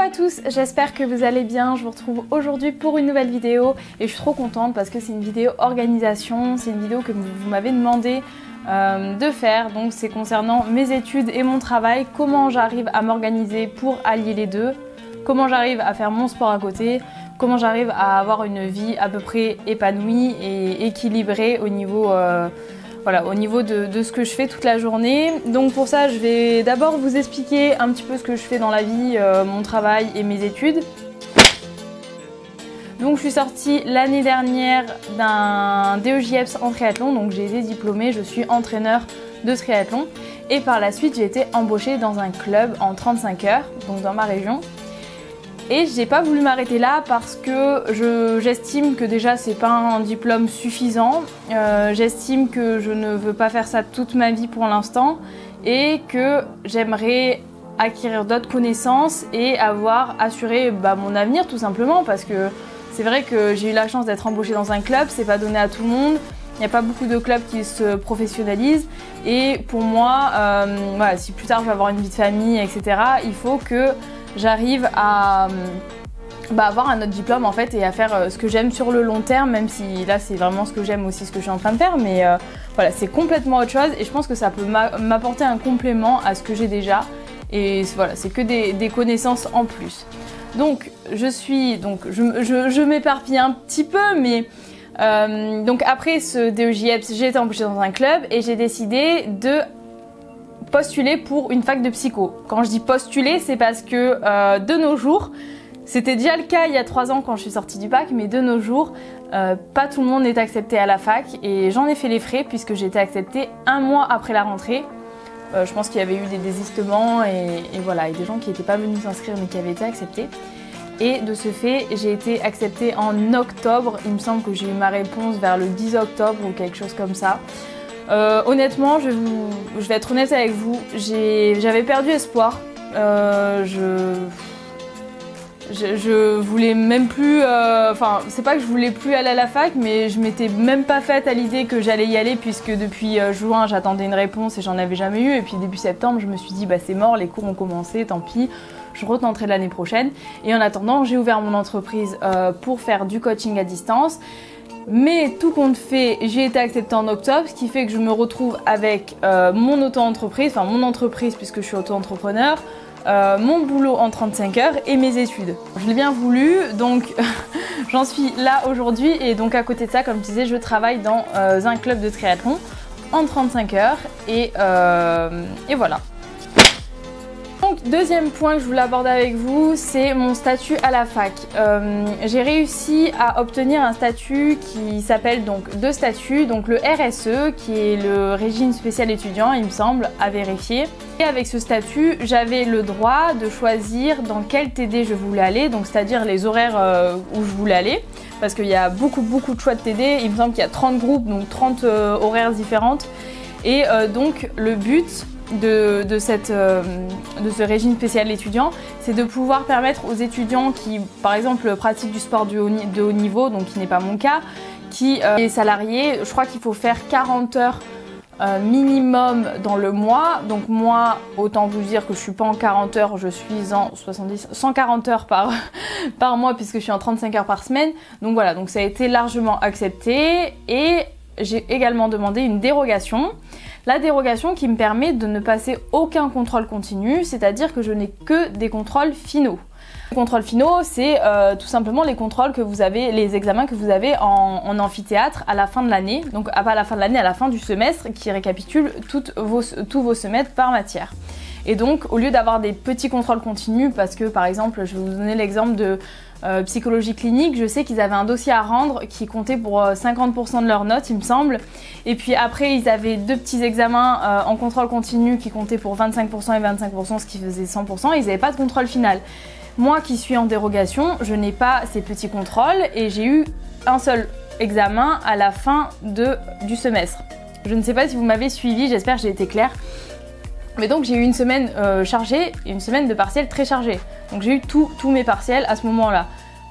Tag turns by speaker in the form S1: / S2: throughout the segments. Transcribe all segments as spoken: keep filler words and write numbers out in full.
S1: à tous, j'espère que vous allez bien. Je vous retrouve aujourd'hui pour une nouvelle vidéo et je suis trop contente parce que c'est une vidéo organisation, c'est une vidéo que vous m'avez demandé euh, de faire. Donc c'est concernant mes études et mon travail, comment j'arrive à m'organiser pour allier les deux, comment j'arrive à faire mon sport à côté, comment j'arrive à avoir une vie à peu près épanouie et équilibrée au niveau... Euh, Voilà, au niveau de, de ce que je fais toute la journée. Donc pour ça, je vais d'abord vous expliquer un petit peu ce que je fais dans la vie, euh, mon travail et mes études. Donc je suis sortie l'année dernière d'un D E J E P S en triathlon, donc j'ai été diplômée, je suis entraîneur de triathlon. Et par la suite, j'ai été embauchée dans un club en trente-cinq heures, donc dans ma région. Et j'ai pas voulu m'arrêter là parce que j'estime que déjà c'est pas un diplôme suffisant, euh, j'estime que je ne veux pas faire ça toute ma vie pour l'instant et que j'aimerais acquérir d'autres connaissances et avoir assuré bah, mon avenir tout simplement, parce que c'est vrai que j'ai eu la chance d'être embauchée dans un club, c'est pas donné à tout le monde, il n'y a pas beaucoup de clubs qui se professionnalisent et pour moi, euh, voilà, si plus tard je vais avoir une vie de famille et cetera, il faut que j'arrive à bah, avoir un autre diplôme en fait et à faire euh, ce que j'aime sur le long terme, même si là c'est vraiment ce que j'aime aussi, ce que je suis en train de faire, mais euh, voilà, c'est complètement autre chose et je pense que ça peut m'apporter un complément à ce que j'ai déjà et voilà, c'est que des, des connaissances en plus. Donc je suis, donc je, je, je m'éparpille un petit peu, mais euh, donc après ce D E J E P S, j'ai été embauchée dans un club et j'ai décidé de postuler pour une fac de psycho. Quand je dis postuler, c'est parce que euh, de nos jours, c'était déjà le cas il y a trois ans quand je suis sortie du bac, mais de nos jours, euh, pas tout le monde n'est accepté à la fac et j'en ai fait les frais puisque j'ai été acceptée un mois après la rentrée. Euh, je pense qu'il y avait eu des désistements et, et voilà, et des gens qui n'étaient pas venus s'inscrire mais qui avaient été acceptés. Et de ce fait, j'ai été acceptée en octobre. Il me semble que j'ai eu ma réponse vers le dix octobre ou quelque chose comme ça. Euh, honnêtement, je vais, vous, je vais être honnête avec vous, j'avais perdu espoir. Euh, je, je, je voulais même plus, enfin, euh, c'est pas que je voulais plus aller à la fac, mais je m'étais même pas faite à l'idée que j'allais y aller, puisque depuis euh, juin, j'attendais une réponse et j'en avais jamais eu. Et puis début septembre, je me suis dit, bah c'est mort, les cours ont commencé, tant pis, je retenterai l'année prochaine. Et en attendant, j'ai ouvert mon entreprise euh, pour faire du coaching à distance. Mais tout compte fait, j'ai été acceptée en octobre, ce qui fait que je me retrouve avec euh, mon auto-entreprise, enfin mon entreprise puisque je suis auto-entrepreneur, euh, mon boulot en trente-cinq heures et mes études. Je l'ai bien voulu, donc j'en suis là aujourd'hui et donc à côté de ça, comme je disais, je travaille dans euh, un club de triathlon en trente-cinq heures et, euh, et voilà. Donc, deuxième point que je voulais aborder avec vous, c'est mon statut à la fac. Euh, j'ai réussi à obtenir un statut qui s'appelle donc deux statuts, donc le R S E qui est le régime spécial étudiant, il me semble, à vérifier. Et avec ce statut, j'avais le droit de choisir dans quel T D je voulais aller, donc c'est-à-dire les horaires euh, où je voulais aller, parce qu'il y a beaucoup beaucoup de choix de T D. Il me semble qu'il y a trente groupes, donc trente euh, horaires différentes. Et euh, donc le but De, de, cette, euh, de ce régime spécial étudiant, c'est de pouvoir permettre aux étudiants qui, par exemple, pratiquent du sport de haut, de haut niveau, donc qui n'est pas mon cas, qui euh, est salarié, je crois qu'il faut faire quarante heures euh, minimum dans le mois. Donc moi, autant vous dire que je suis pas en quarante heures, je suis en soixante-dix, cent quarante heures par, par mois puisque je suis en trente-cinq heures par semaine. Donc voilà, donc ça a été largement accepté et j'ai également demandé une dérogation. La dérogation qui me permet de ne passer aucun contrôle continu, c'est-à-dire que je n'ai que des contrôles finaux. Les contrôles finaux, c'est euh, tout simplement les contrôles que vous avez, les examens que vous avez en, en amphithéâtre à la fin de l'année, donc pas à la fin de l'année, à la fin du semestre, qui récapitule toutes vos, tous vos semestres par matière. Et donc, au lieu d'avoir des petits contrôles continus, parce que par exemple, je vais vous donner l'exemple de euh, psychologie clinique, je sais qu'ils avaient un dossier à rendre qui comptait pour cinquante pour cent de leurs notes, il me semble. Et puis après, ils avaient deux petits examens euh, en contrôle continu qui comptaient pour vingt-cinq pour cent et vingt-cinq pour cent, ce qui faisait cent pour cent, et ils n'avaient pas de contrôle final. Moi qui suis en dérogation, je n'ai pas ces petits contrôles et j'ai eu un seul examen à la fin de, du semestre. Je ne sais pas si vous m'avez suivi, j'espère que j'ai été claire. Mais donc j'ai eu une semaine euh, chargée et une semaine de partiels très chargée. Donc j'ai eu tous mes partiels à ce moment-là.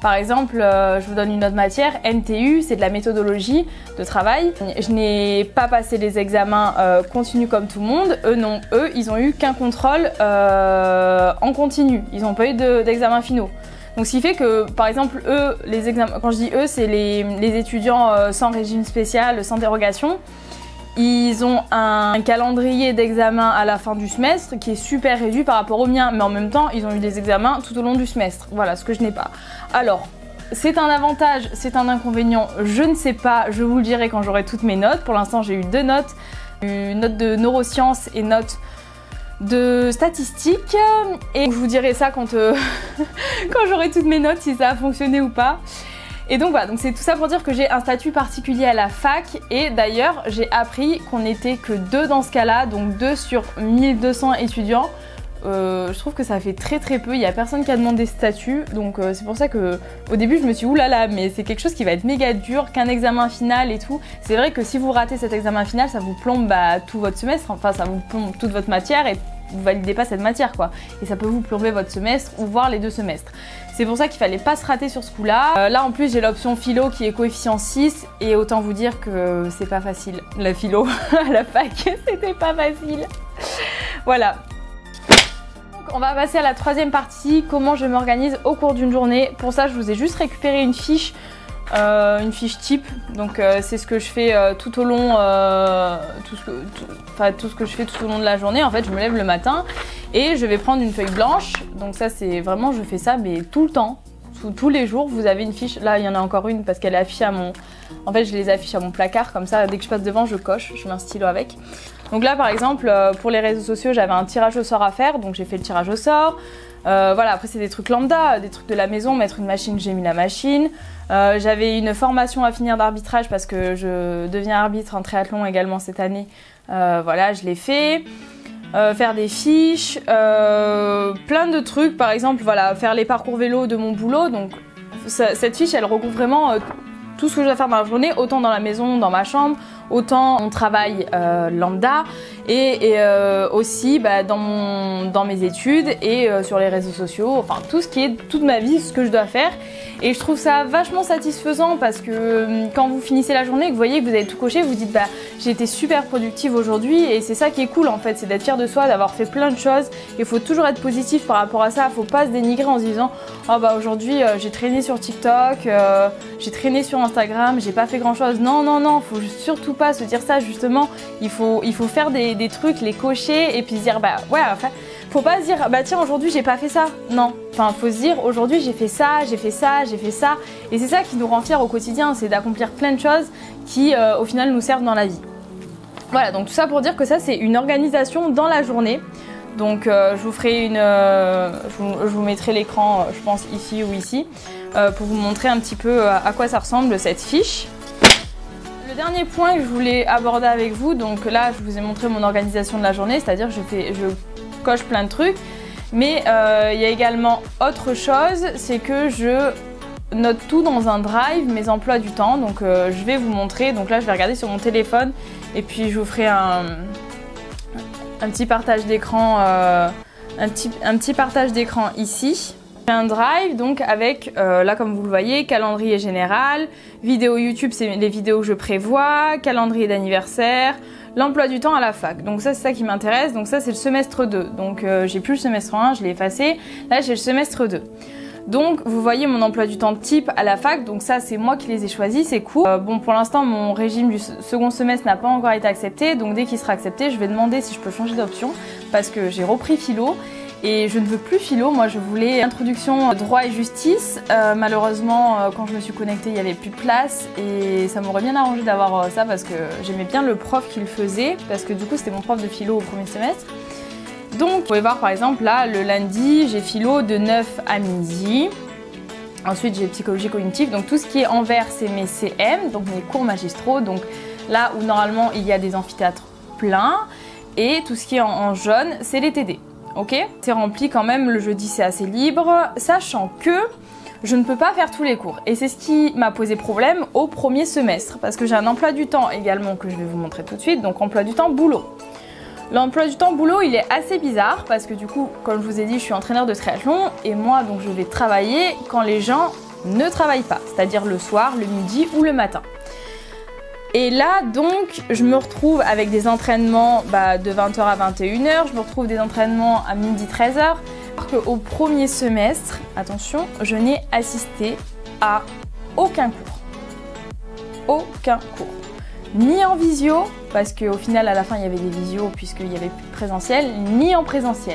S1: Par exemple, euh, je vous donne une autre matière, M T U, c'est de la méthodologie de travail. Je n'ai pas passé les examens euh, continus comme tout le monde. Eux non, eux ils ont eu qu'un contrôle euh, en continu. Ils n'ont pas eu d'examens de, finaux. Donc ce qui fait que, par exemple, eux, les examens, quand je dis eux, c'est les, les étudiants euh, sans régime spécial, sans dérogation. Ils ont un calendrier d'examen à la fin du semestre qui est super réduit par rapport au mien, mais en même temps, ils ont eu des examens tout au long du semestre. Voilà, ce que je n'ai pas. Alors, c'est un avantage, c'est un inconvénient, je ne sais pas, je vous le dirai quand j'aurai toutes mes notes. Pour l'instant, j'ai eu deux notes, une note de neurosciences et note de statistiques. Et je vous dirai ça quand, euh, quand j'aurai toutes mes notes, si ça a fonctionné ou pas. Et donc voilà, donc c'est tout ça pour dire que j'ai un statut particulier à la fac et d'ailleurs j'ai appris qu'on n'était que deux dans ce cas-là, donc deux sur mille deux cents étudiants. Euh, je trouve que ça fait très très peu, il n'y a personne qui a demandé statut, donc euh, c'est pour ça que au début je me suis dit oulala, mais c'est quelque chose qui va être méga dur, qu'un examen final et tout. C'est vrai que si vous ratez cet examen final, ça vous plombe bah, tout votre semestre, enfin ça vous plombe toute votre matière et vous validez pas cette matière quoi. Et ça peut vous plomber votre semestre ou voire les deux semestres. C'est pour ça qu'il fallait pas se rater sur ce coup-là. Euh, là en plus j'ai l'option philo qui est coefficient six et autant vous dire que c'est pas facile. La philo à la fac, c'était pas facile. Voilà. Donc on va passer à la troisième partie, comment je m'organise au cours d'une journée. Pour ça je vous ai juste récupéré une fiche. Euh, une fiche type, donc euh, c'est ce que je fais euh, tout au long, euh, tout, ce que, tout, enfin, tout ce que je fais tout au long de la journée. En fait, je me lève le matin et je vais prendre une feuille blanche. Donc ça, c'est vraiment, je fais ça, mais tout le temps, tous, tous les jours. Vous avez une fiche. Là, il y en a encore une parce qu'elle est affichée à mon. En fait, je les affiche à mon placard comme ça. Dès que je passe devant, je coche. Je mets un stylo avec. Donc là, par exemple, euh, pour les réseaux sociaux, j'avais un tirage au sort à faire, donc j'ai fait le tirage au sort. Euh, voilà, après c'est des trucs lambda, des trucs de la maison, mettre une machine, j'ai mis la machine. Euh, j'avais une formation à finir d'arbitrage parce que je deviens arbitre en triathlon également cette année. Euh, voilà, je l'ai fait. Euh, faire des fiches, euh, plein de trucs, par exemple, voilà, faire les parcours vélo de mon boulot. Donc ça, cette fiche, elle regroupe vraiment euh, tout ce que je dois faire dans la journée, autant dans la maison, dans ma chambre, autant mon travail euh, lambda et, et euh, aussi bah, dans, mon, dans mes études et euh, sur les réseaux sociaux, enfin tout ce qui est toute ma vie, ce que je dois faire. Et je trouve ça vachement satisfaisant parce que quand vous finissez la journée et que vous voyez que vous avez tout coché, vous dites bah j'ai été super productive aujourd'hui et c'est ça qui est cool en fait, c'est d'être fier de soi, d'avoir fait plein de choses. Il faut toujours être positif par rapport à ça, il faut pas se dénigrer en se disant oh bah aujourd'hui euh, j'ai traîné sur TikTok, euh, j'ai traîné sur Instagram, j'ai pas fait grand chose. Non non non, faut surtout pas se dire ça justement, il faut, il faut faire des, des trucs, les cocher et puis se dire bah ouais enfin faut pas se dire bah tiens aujourd'hui j'ai pas fait ça, non, enfin faut se dire aujourd'hui j'ai fait ça, j'ai fait ça, j'ai fait ça et c'est ça qui nous rend fiers au quotidien, c'est d'accomplir plein de choses qui euh, au final nous servent dans la vie. Voilà, donc tout ça pour dire que ça c'est une organisation dans la journée. Donc euh, je vous ferai une, euh, je, vous, je vous mettrai l'écran euh, je pense ici ou ici euh, pour vous montrer un petit peu euh, à quoi ça ressemble cette fiche. Le dernier point que je voulais aborder avec vous, donc là je vous ai montré mon organisation de la journée, c'est-à-dire je fais, je coche plein de trucs, mais euh, il y a également autre chose, c'est que je note tout dans un drive, mes emplois du temps, donc euh, je vais vous montrer, donc là je vais regarder sur mon téléphone et puis je vous ferai un, un petit partage d'écran, euh, un, petit, un petit partage d'écran ici. Un drive donc avec, euh, là comme vous le voyez, calendrier général, vidéo YouTube, c'est les vidéos que je prévois, calendrier d'anniversaire, l'emploi du temps à la fac. Donc ça c'est ça qui m'intéresse, donc ça c'est le semestre deux. Donc euh, j'ai plus le semestre un, je l'ai effacé, là j'ai le semestre deux. Donc vous voyez mon emploi du temps type à la fac, donc ça c'est moi qui les ai choisis, c'est cool. Euh, bon pour l'instant mon régime du second semestre n'a pas encore été accepté, donc dès qu'il sera accepté je vais demander si je peux changer d'option parce que j'ai repris philo. Et je ne veux plus philo, moi je voulais introduction droit et justice. Euh, malheureusement, euh, quand je me suis connectée, il n'y avait plus de place et ça m'aurait bien arrangé d'avoir euh, ça parce que j'aimais bien le prof qui le faisait, parce que du coup c'était mon prof de philo au premier semestre. Donc vous pouvez voir par exemple là, le lundi, j'ai philo de neuf à midi. Ensuite j'ai psychologie cognitive, donc tout ce qui est envers c'est mes C M, donc mes cours magistraux, donc là où normalement il y a des amphithéâtres pleins. Et tout ce qui est en, en jaune, c'est les T D. Ok, c'est rempli quand même, le jeudi c'est assez libre, sachant que je ne peux pas faire tous les cours. Et c'est ce qui m'a posé problème au premier semestre, parce que j'ai un emploi du temps également que je vais vous montrer tout de suite, donc emploi du temps boulot. L'emploi du temps boulot, il est assez bizarre, parce que du coup, comme je vous ai dit, je suis entraîneur de triathlon, et moi donc je vais travailler quand les gens ne travaille pas, c'est-à-dire le soir, le midi ou le matin. Et là, donc, je me retrouve avec des entraînements bah, de vingt heures à vingt et une heures, je me retrouve des entraînements à midi treize heures. Au premier semestre, attention, je n'ai assisté à aucun cours. Aucun cours. Ni en visio, parce qu'au final, à la fin, il y avait des visios puisqu'il y avait plus de présentiel, ni en présentiel.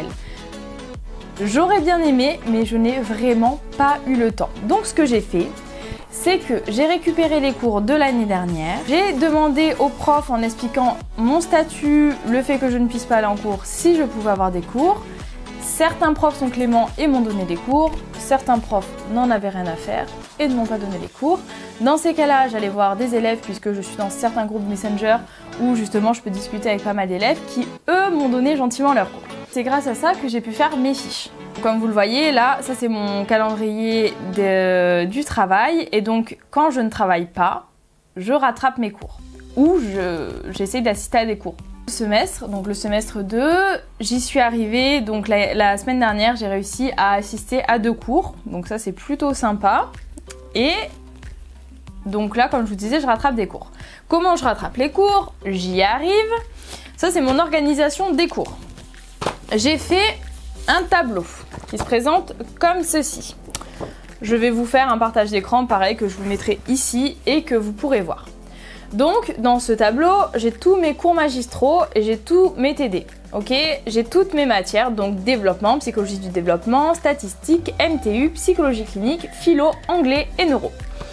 S1: J'aurais bien aimé, mais je n'ai vraiment pas eu le temps. Donc, ce que j'ai fait, c'est que j'ai récupéré les cours de l'année dernière. J'ai demandé au prof en expliquant mon statut, le fait que je ne puisse pas aller en cours, si je pouvais avoir des cours. Certains profs sont cléments et m'ont donné des cours. Certains profs n'en avaient rien à faire et ne m'ont pas donné les cours. Dans ces cas-là, j'allais voir des élèves puisque je suis dans certains groupes Messenger où justement je peux discuter avec pas mal d'élèves qui, eux, m'ont donné gentiment leurs cours. C'est grâce à ça que j'ai pu faire mes fiches. Comme vous le voyez, là, ça c'est mon calendrier de, du travail. Et donc, quand je ne travaille pas, je rattrape mes cours. Ou j'essaie d'assister à des cours. Le semestre, donc le semestre deux, j'y suis arrivée. Donc la, la semaine dernière, j'ai réussi à assister à deux cours. Donc ça, c'est plutôt sympa. Et donc là, comme je vous disais, je rattrape des cours. Comment je rattrape les cours? J'y arrive. Ça, c'est mon organisation des cours. J'ai fait un tableau qui se présente comme ceci. Je vais vous faire un partage d'écran, pareil, que je vous mettrai ici et que vous pourrez voir. Donc, dans ce tableau, j'ai tous mes cours magistraux et j'ai tous mes T D. Ok, j'ai toutes mes matières, donc développement, psychologie du développement, statistique, M T U, psychologie clinique, philo, anglais et neuro.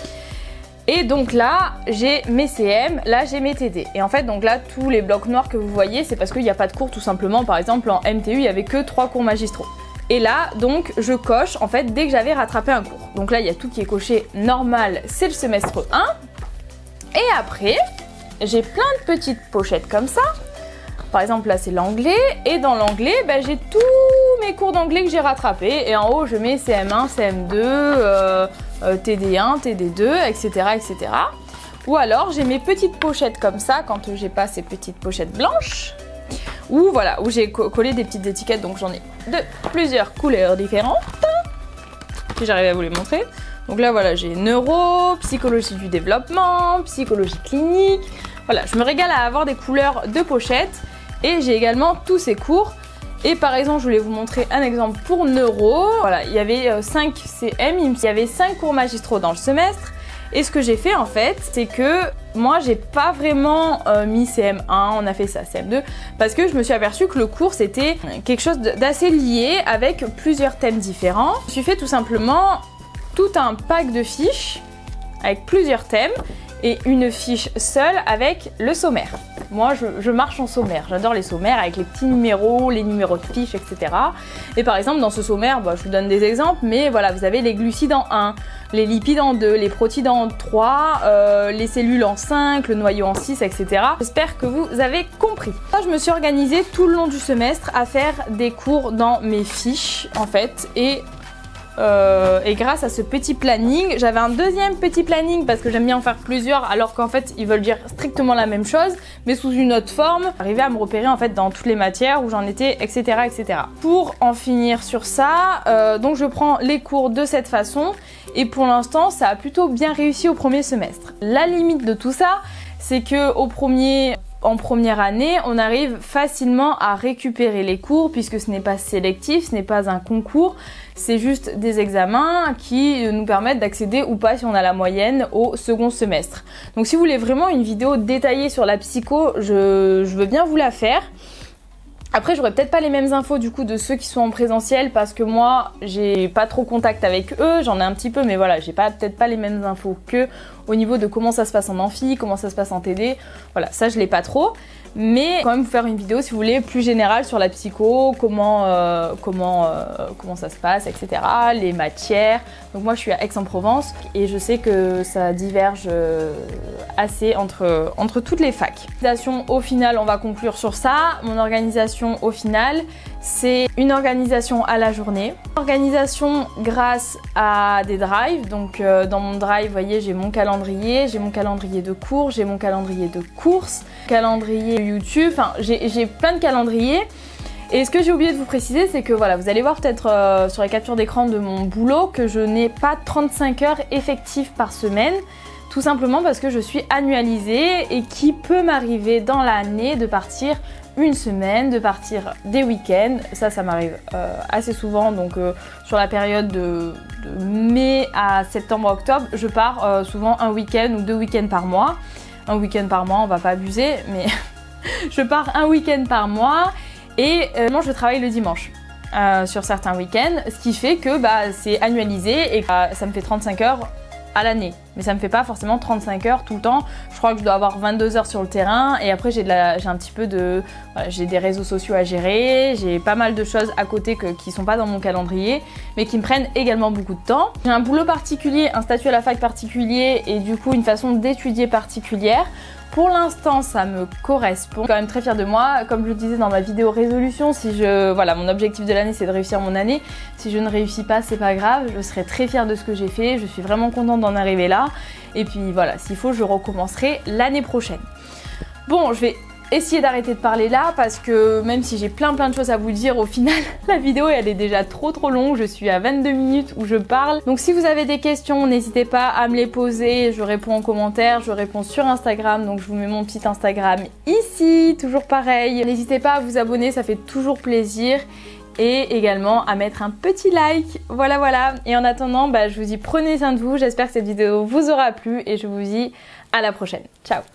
S1: Et donc là, j'ai mes C M, là j'ai mes T D. Et en fait, donc là, tous les blocs noirs que vous voyez, c'est parce qu'il n'y a pas de cours tout simplement. Par exemple, en M T U, il n'y avait que trois cours magistraux. Et là, donc, je coche, en fait, dès que j'avais rattrapé un cours. Donc là, il y a tout qui est coché normal, c'est le semestre un. Et après, j'ai plein de petites pochettes comme ça. Par exemple, là, c'est l'anglais. Et dans l'anglais, bah, j'ai tous mes cours d'anglais que j'ai rattrapés. Et en haut, je mets C M un, C M deux, euh, euh, T D un, T D deux, et cetera, et cetera. Ou alors, j'ai mes petites pochettes comme ça, quand j'ai pas ces petites pochettes blanches. Ou voilà, où j'ai collé des petites étiquettes. Donc, j'en ai de plusieurs couleurs différentes. Si j'arrive à vous les montrer. Donc là, voilà, j'ai neuro, psychologie du développement, psychologie clinique. Voilà, je me régale à avoir des couleurs de pochettes. Et j'ai également tous ces cours. Et par exemple, je voulais vous montrer un exemple pour neuro. Voilà, il y avait cinq C M, il y avait cinq cours magistraux dans le semestre. Et ce que j'ai fait en fait, c'est que moi, j'ai pas vraiment euh, mis C M un, on a fait ça, C M deux, parce que je me suis aperçue que le cours, c'était quelque chose d'assez lié avec plusieurs thèmes différents. Je me suis fait tout simplement tout un pack de fiches avec plusieurs thèmes et une fiche seule avec le sommaire. Moi, je, je marche en sommaire. J'adore les sommaires avec les petits numéros, les numéros de fiches, et cetera. Et par exemple, dans ce sommaire, bah, je vous donne des exemples, mais voilà, vous avez les glucides en un, les lipides en deux, les protides en trois, euh, les cellules en cinq, le noyau en six, et cetera. J'espère que vous avez compris. Moi, je me suis organisée tout le long du semestre à faire des cours dans mes fiches, en fait, et Euh, et grâce à ce petit planning, j'avais un deuxième petit planning parce que j'aime bien en faire plusieurs alors qu'en fait ils veulent dire strictement la même chose mais sous une autre forme. J'arrivais à me repérer en fait dans toutes les matières où j'en étais, et cetera, et cetera. Pour en finir sur ça, euh, donc je prends les cours de cette façon et pour l'instant ça a plutôt bien réussi au premier semestre. La limite de tout ça, c'est que au premier En première année, on arrive facilement à récupérer les cours puisque ce n'est pas sélectif, ce n'est pas un concours, c'est juste des examens qui nous permettent d'accéder ou pas, si on a la moyenne, au second semestre. Donc si vous voulez vraiment une vidéo détaillée sur la psycho, je, je veux bien vous la faire. Après, j'aurai peut-être pas les mêmes infos du coup de ceux qui sont en présentiel parce que moi, j'ai pas trop contact avec eux, j'en ai un petit peu, mais voilà, j'ai pas peut-être pas les mêmes infos qu'eux au niveau de comment ça se passe en amphi, comment ça se passe en T D. Voilà, ça je l'ai pas trop. Mais quand même vous faire une vidéo si vous voulez plus générale sur la psycho, comment, euh, comment, euh, comment ça se passe, et cetera. Les matières. Donc moi je suis à Aix-en-Provence et je sais que ça diverge euh, assez entre, entre toutes les facs. L'organisation au final, on va conclure sur ça. Mon organisation au final, c'est une organisation à la journée. Organisation grâce à des drives. Donc euh, dans mon drive, vous voyez, j'ai mon calendrier, j'ai mon calendrier de cours, j'ai mon calendrier de courses, calendrier YouTube, enfin j'ai plein de calendriers. Et ce que j'ai oublié de vous préciser, c'est que voilà, vous allez voir peut-être euh, sur les captures d'écran de mon boulot que je n'ai pas trente-cinq heures effectives par semaine, tout simplement parce que je suis annualisée et qu'il peut m'arriver dans l'année de partir une semaine, de partir des week-ends. Ça, ça m'arrive euh, assez souvent, donc euh, sur la période de, de mai à septembre-octobre, je pars euh, souvent un week-end ou deux week-ends par mois. Un week-end par mois, on va pas abuser, mais je pars un week-end par mois. Et euh, moi je travaille le dimanche euh, sur certains week-ends, ce qui fait que bah, c'est annualisé et que euh, ça me fait trente-cinq heures à l'année. Mais ça me fait pas forcément trente-cinq heures tout le temps. Je crois que je dois avoir vingt-deux heures sur le terrain et après j'ai de la, j'ai un petit peu de... Voilà, j'ai des réseaux sociaux à gérer, j'ai pas mal de choses à côté que, qui sont pas dans mon calendrier, mais qui me prennent également beaucoup de temps. J'ai un boulot particulier, un statut à la fac particulier et du coup une façon d'étudier particulière. Pour l'instant, ça me correspond. Je suis quand même très fière de moi. Comme je le disais dans ma vidéo résolution, si je, voilà, mon objectif de l'année, c'est de réussir mon année. Si je ne réussis pas, c'est pas grave. Je serai très fière de ce que j'ai fait. Je suis vraiment contente d'en arriver là. Et puis voilà, s'il faut, je recommencerai l'année prochaine. Bon, je vais essayer d'arrêter de parler là parce que même si j'ai plein plein de choses à vous dire, au final la vidéo elle est déjà trop trop longue. Je suis à vingt-deux minutes où je parle, donc si vous avez des questions n'hésitez pas à me les poser, je réponds en commentaire, je réponds sur Instagram, donc je vous mets mon petit Instagram ici, toujours pareil. N'hésitez pas à vous abonner, ça fait toujours plaisir, et également à mettre un petit like. Voilà voilà, et en attendant bah, je vous dis prenez soin de vous, j'espère que cette vidéo vous aura plu et je vous dis à la prochaine. Ciao.